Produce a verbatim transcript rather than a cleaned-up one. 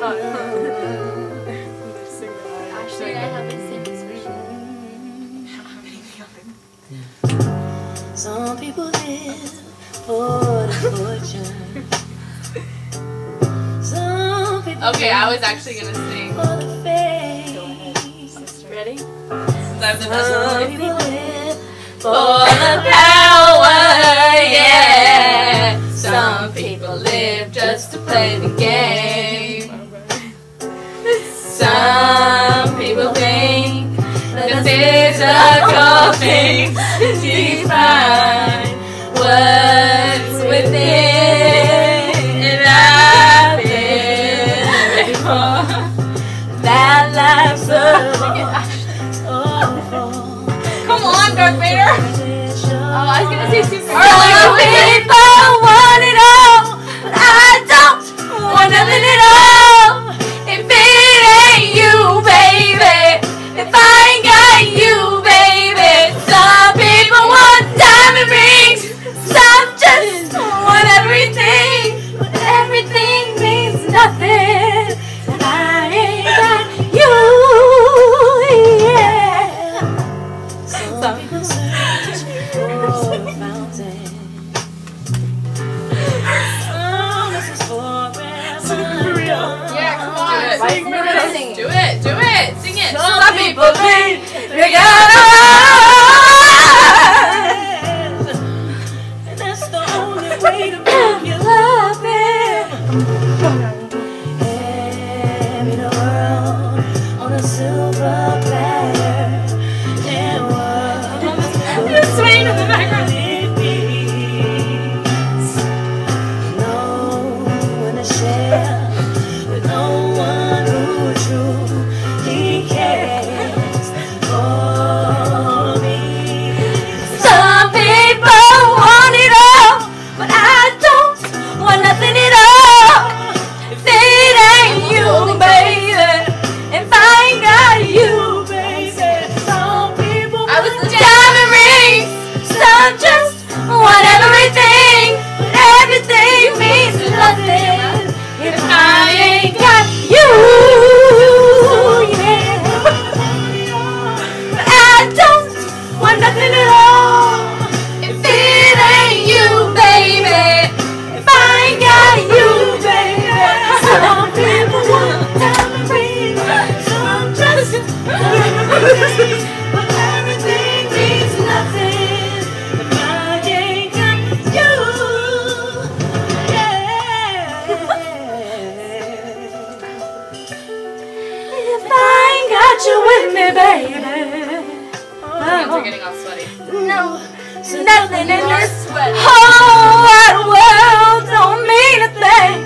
Actually, I have a sing this version. Some people live for the fortune. Some people Okay, I was actually gonna sing. for the fame. Ready? Since I'm the best Some one. people live For the power, yeah. Some people live just to play the game. Some people think that the physical things define what's within. And I've been before that life's a Come on, Darth Vader! Oh, I was gonna say super. Some people want it all, but I don't want nothing at all. If it ain't you, baby, if I ain't got you, baby. Some people want diamond rings, some just want everything, but everything means nothing. If I ain't got you, yeah. Some people search for a fountain. Some this is forever. Yeah, come on. Do it. Sing it. Sing it. Do it, do it, sing it. Some people think they got us, and that's the only way to prove you love it. Hand me the world on a silver platter, and what You're swaying in the background. it means. No one to share with no one who truly cares for me. Some people want it all, but I don't want nothing at all. If it ain't you, baby, if I ain't got you, baby. Some people I was the diamond rings, some just want everything, but everything means nothing if I ain't got you, yeah. But I don't want nothing at all if it ain't you, baby. If I ain't got you, baby. Some people want diamond rings, some just want everything, but everything means nothing if I ain't got you. Yeah. If I ain't got you with me, baby. Hands are getting all sweaty. No, nothing in this whole wide world don't mean a thing.